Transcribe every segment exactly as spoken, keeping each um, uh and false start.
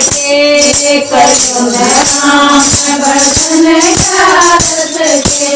के करो राम बरतन कारत के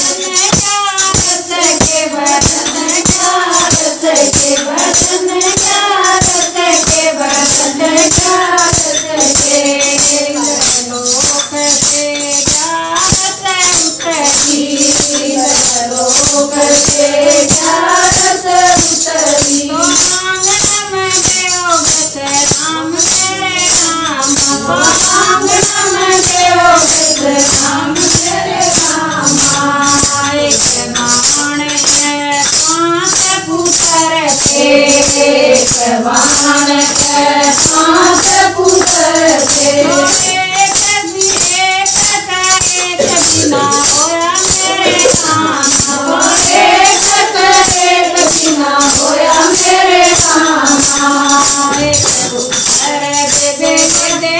कारत के बरतन कारत के बरतन कारत के बरतन कारत के लोक से गात उतरी लोक से गात उतरी आंगन में देव गत राम तेरे नाम आंगन में देव गत राम तेरे नाम एक बाण है पांच पुत्र थे एक बाण है पांच पुत्र थे एक भी एक का एक बिना होया मेरे काम एक का एक बिना होया मेरे काम एक पुत्र देवे दे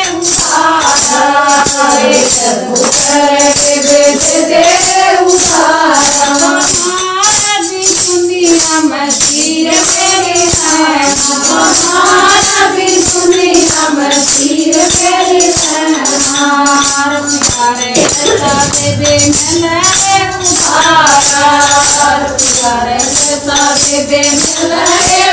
उतारा एक पुत्र देवे दे उतारा भी दुनिया में तीर मेरे हैं भी दुनिया में तीर मेरे हैं प्यारे देवे मिले उतारा प्यारे देवे मिले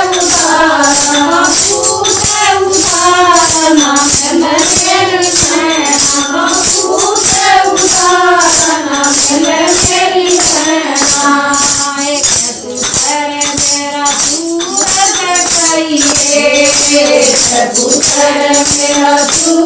उतारा पूरे उतारा नाम मेरे सेना पूरे उतारा नाम मेरी सेना एक पुत्र मेरा सूरज कहिए एक पुत्र मेरा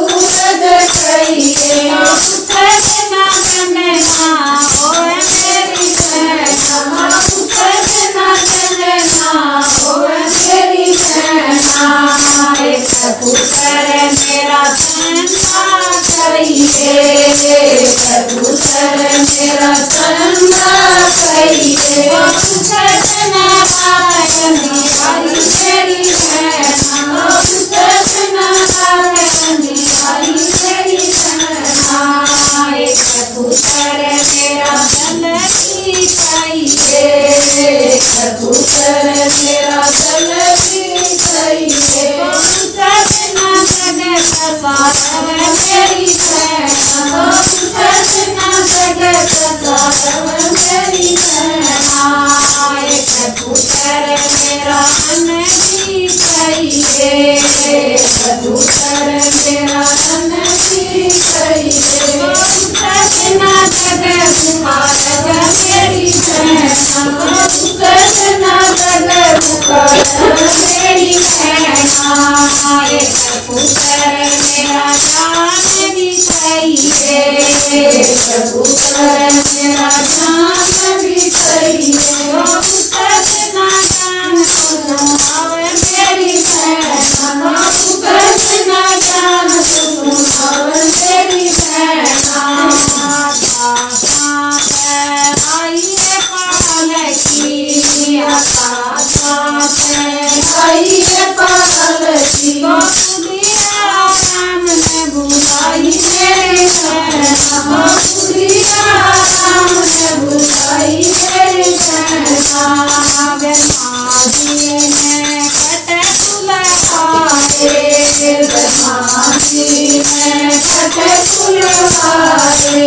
सूरज कहिए पुत्र ना कने ना होए मेरी सेना पुत्र ना कने ना होए मेरी सेना एक पुत्र मेरा चंदा करिए एक पुत्र मेरा चंदा करिए पुत्र ना कने हरि मेरी सेना पुत्र ना कने हरि मेरी सेना एक पुत्र मेरा चलती चाहिए एक पुत्र मेरा चलती चाहिए पुत्र ना जगत पार मेरी सेना पुत्र ना जगत पार मेरी सेना एक पुत्र मेरा अनकी चाहिए एक पुत्र मेरा अनकी चाहिए पुत्र ना जगत पार मेरी सेना पुत्र ना जगत पार मेरी सेना एक पुत्र मेरा जान भी चाहिए एक पुत्र मेरा जान भी चाहिए पुत्र ना जान सुनावे मेरी सेना पुत्र ना जान सुनावे मेरी सेना आइए पालकी आइए पालकी राम ने बुलाई मेरी सेना राम ने बुलाई मेरी सेना ब्रह्माजी ने कट सुलगाए ब्रह्माजी ने कट सुलगाए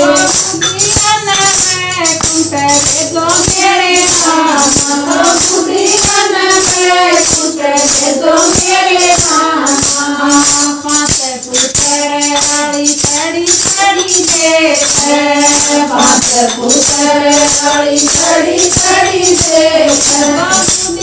दो मेरे नाम खुदियन में पुत्र दो मेरे नाम पांच पुत्र गाड़ी खड़ी खड़ी देख पांच पुत्र गाड़ी खड़ी खड़ी देख